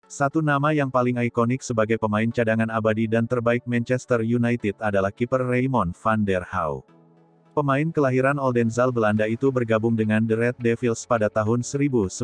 Satu nama yang paling ikonik sebagai pemain cadangan abadi dan terbaik Manchester United adalah kiper Raymond van der Hauw. Pemain kelahiran Oldenzaal Belanda itu bergabung dengan The Red Devils pada tahun 1996.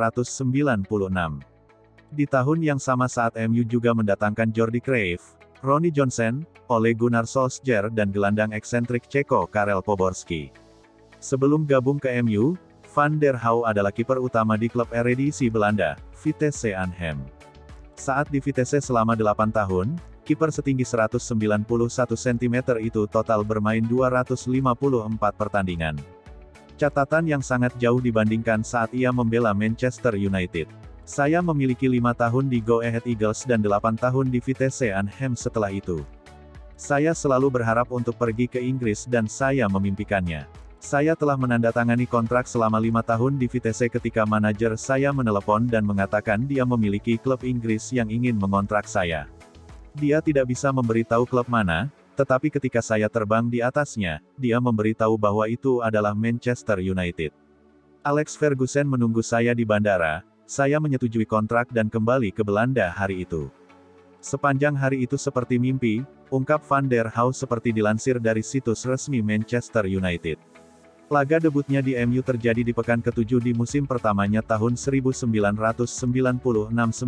Di tahun yang sama saat MU juga mendatangkan Jordi Cruyff, Ronnie Johnsen, Ole Gunnar Solskjaer dan gelandang eksentrik Ceko Karel Poborský. Sebelum gabung ke MU, Van der Hauw adalah kiper utama di klub Eredivisie Belanda, Vitesse Arnhem. Saat di Vitesse selama 8 tahun, kiper setinggi 191 cm itu total bermain 254 pertandingan. Catatan yang sangat jauh dibandingkan saat ia membela Manchester United. Saya memiliki 5 tahun di Go Ahead Eagles dan 8 tahun di Vitesse Arnhem setelah itu. Saya selalu berharap untuk pergi ke Inggris dan saya memimpikannya. Saya telah menandatangani kontrak selama 5 tahun di Vitesse ketika manajer saya menelepon dan mengatakan dia memiliki klub Inggris yang ingin mengontrak saya. Dia tidak bisa memberitahu klub mana, tetapi ketika saya terbang di atasnya, dia memberitahu bahwa itu adalah Manchester United. Alex Ferguson menunggu saya di bandara, saya menyetujui kontrak dan kembali ke Belanda hari itu. Sepanjang hari itu seperti mimpi, ungkap Van der Hauw seperti dilansir dari situs resmi Manchester United. Laga debutnya di MU terjadi di pekan ke-7 di musim pertamanya tahun 1996-97.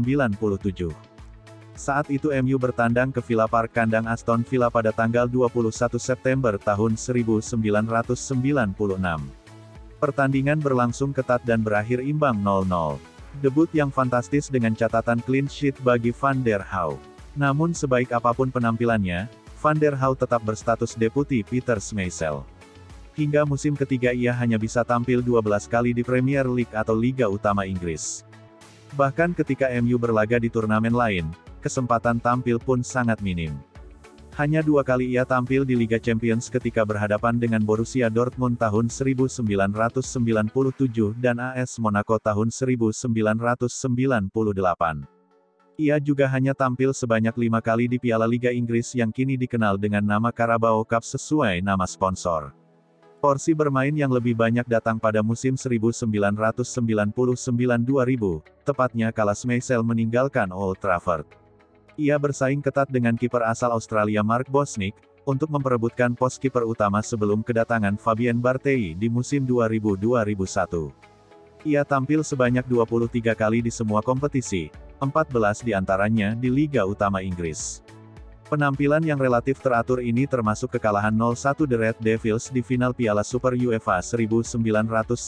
Saat itu MU bertandang ke Villa Park kandang Aston Villa pada tanggal 21 September tahun 1996. Pertandingan berlangsung ketat dan berakhir imbang 0-0. Debut yang fantastis dengan catatan clean sheet bagi Van der Hauw. Namun sebaik apapun penampilannya, Van der Hauw tetap berstatus deputi Peter Schmeichel. Hingga musim ketiga ia hanya bisa tampil 12 kali di Premier League atau Liga Utama Inggris. Bahkan ketika MU berlaga di turnamen lain, kesempatan tampil pun sangat minim. Hanya 2 kali ia tampil di Liga Champions ketika berhadapan dengan Borussia Dortmund tahun 1997 dan AS Monaco tahun 1998. Ia juga hanya tampil sebanyak 5 kali di Piala Liga Inggris yang kini dikenal dengan nama Carabao Cup sesuai nama sponsor. Porsi bermain yang lebih banyak datang pada musim 1999-2000, tepatnya kala Schmeichel meninggalkan Old Trafford. Ia bersaing ketat dengan kiper asal Australia Mark Bosnich, untuk memperebutkan pos kiper utama sebelum kedatangan Fabien Barthez di musim 2000-2001. Ia tampil sebanyak 23 kali di semua kompetisi, 14 diantaranya di Liga Utama Inggris. Penampilan yang relatif teratur ini termasuk kekalahan 0-1 The Red Devils di final Piala Super UEFA 1999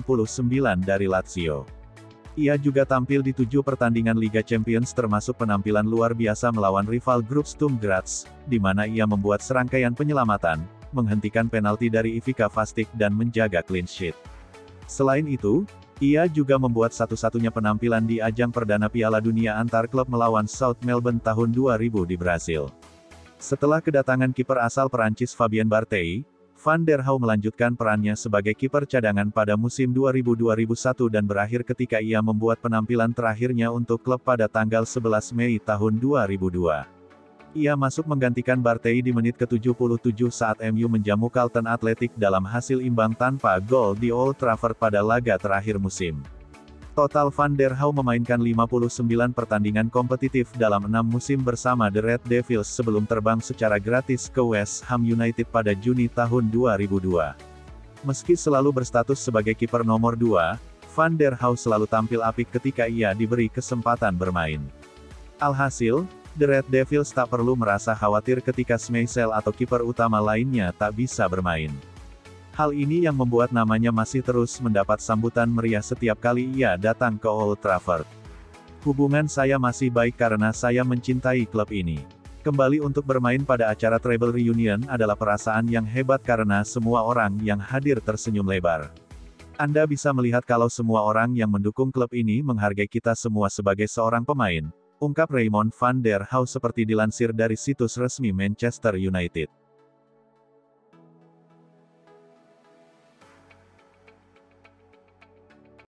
dari Lazio. Ia juga tampil di 7 pertandingan Liga Champions termasuk penampilan luar biasa melawan rival grup Sturm Graz, di mana ia membuat serangkaian penyelamatan, menghentikan penalti dari Ivica Vastic dan menjaga clean sheet. Selain itu, ia juga membuat satu-satunya penampilan di ajang perdana Piala Dunia antar klub melawan South Melbourne tahun 2000 di Brasil. Setelah kedatangan kiper asal Perancis Fabien Barthez, Van der Hauw melanjutkan perannya sebagai kiper cadangan pada musim 2000-2001 dan berakhir ketika ia membuat penampilan terakhirnya untuk klub pada tanggal 11 Mei tahun 2002. Ia masuk menggantikan Barthez di menit ke-77 saat MU menjamu Carlton Athletic dalam hasil imbang tanpa gol di Old Trafford pada laga terakhir musim. Total Van der Hauw memainkan 59 pertandingan kompetitif dalam 6 musim bersama The Red Devils sebelum terbang secara gratis ke West Ham United pada Juni tahun 2002. Meski selalu berstatus sebagai kiper nomor 2, Van der Hauw selalu tampil apik ketika ia diberi kesempatan bermain. Alhasil, The Red Devils tak perlu merasa khawatir ketika Schmeichel atau kiper utama lainnya tak bisa bermain. Hal ini yang membuat namanya masih terus mendapat sambutan meriah setiap kali ia datang ke Old Trafford. Hubungan saya masih baik karena saya mencintai klub ini. Kembali untuk bermain pada acara Treble Reunion adalah perasaan yang hebat karena semua orang yang hadir tersenyum lebar. Anda bisa melihat kalau semua orang yang mendukung klub ini menghargai kita semua sebagai seorang pemain, ungkap Raymond van der Hauw seperti dilansir dari situs resmi Manchester United.